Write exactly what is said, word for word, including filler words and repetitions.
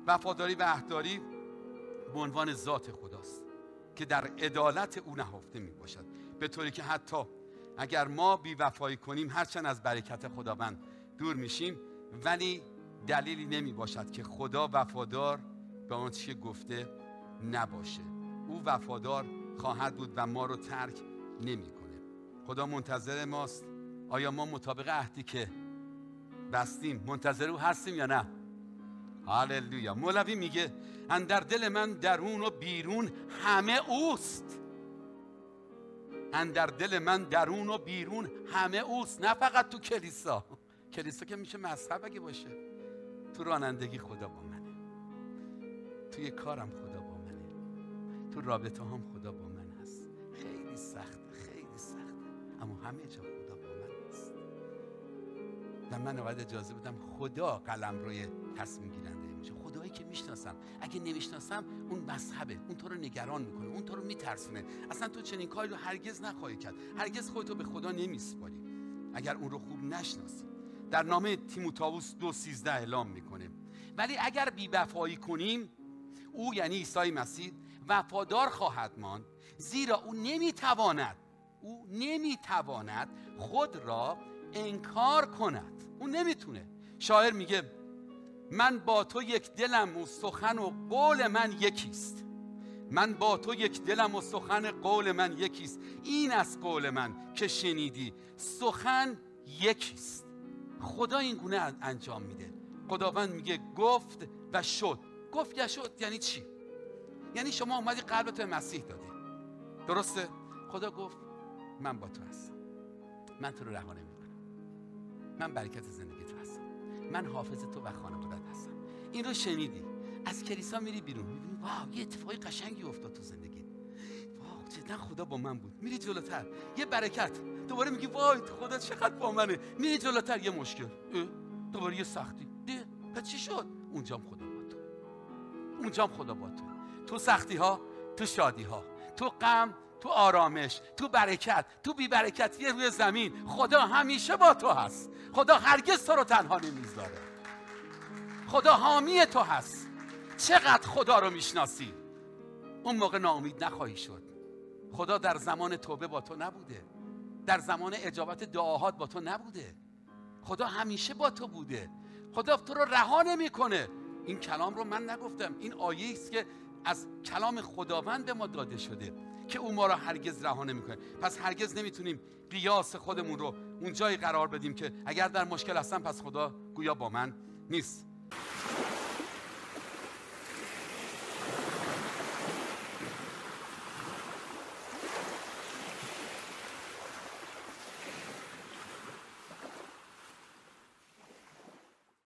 وفاداری و عهدداری به عنوان ذات خداست که در عدالت او نهفته می باشد، به طوری که حتی اگر ما بی‌وفایی کنیم، هرچند از برکت خداوند دور میشیم، ولی دلیلی نمی باشد که خدا وفادار به آن چیه گفته نباشه. او وفادار خواهد بود و ما رو ترک نمیکنه. خدا منتظر ماست. آیا ما مطابق عهدی که بستیم منتظر او هستیم یا نه؟ هاللویا. مولوی میگه اندر دل من درون و بیرون همه اوست. اندر دل من درون و بیرون همه اوست، نه فقط تو کلیسا. کلیسا که میشه مذهب اگه باشه. تو رانندگی خدا با منه، توی کارم خدا با منه، تو رابطه هم خدا با من هست. خیلی سخته، خیلی سخته، اما همه جا خدا با من هست. و من باید اجازه بدم خدا قلم روی تصمیم گیرنده میشه. خدایی که میشناسم، اگه نمیشناسم اون مذهبه، اون تو رو نگران میکنه، اون تو رو میترسونه. اصلا تو چنین کاری رو هرگز نخواهی کرد. هرگز خودتو به خدا نمیسپاری اگر اون رو خوب نشناسی. در نامه تیموتائوس دو سیزده اعلام میکنه ولی اگر بی‌وفایی کنیم، او یعنی عیسی مسیح وفادار خواهد ماند، زیرا او نمیتواند او نمیتواند خود را انکار کند. او نمیتونه. شاعر میگه من با تو یک دلم و سخن و قول من یکیست. من با تو یک دلم و سخن قول من یکیست. این از قول من که شنیدی سخن یکیست. خدا این گونه انجام میده. خداوند میگه گفت و شد. گفت یا شد یعنی چی؟ یعنی شما اومدی قلبت به مسیح دادی، درسته؟ خدا گفت من با تو هستم، من تو رو رها نمیکنم، من برکت زندگی تو هستم، من حافظ تو و خانوادت هستم. این رو شنیدی، از کلیسا میری بیرون میبینی واو یه اتفاقی قشنگی افتاد تو زندگی، واو جدا خدا با من بود. میری جلوتر یه برکت، دوباره میگی وای خدا چقدر با منه. میری جلوتر یه مشکل، دوباره یه سختی، ده پس چی شد؟ اونجام خدا با تو، اونجام خدا با تو. تو سختی ها، تو شادی ها، تو غم، تو آرامش، تو برکت، تو بی برکتی روی زمین، خدا همیشه با تو هست. خدا هرگز تو رو تنها نمیذاره. خدا حامی تو هست. چقدر خدا رو میشناسی، اون موقع ناامید نخواهی شد. خدا در زمان توبه با تو نبوده، در زمان اجابت دعاهات با تو نبوده. خدا همیشه با تو بوده. خدا تو رو رها نمیکنه. این کلام رو من نگفتم، این آیه است که از کلام خداوند به ما داده شده که او ما را هرگز رها نمیکنه. پس هرگز نمیتونیم قیاس خودمون رو اون جایی قرار بدیم که اگر در مشکل هستم پس خدا گویا با من نیست.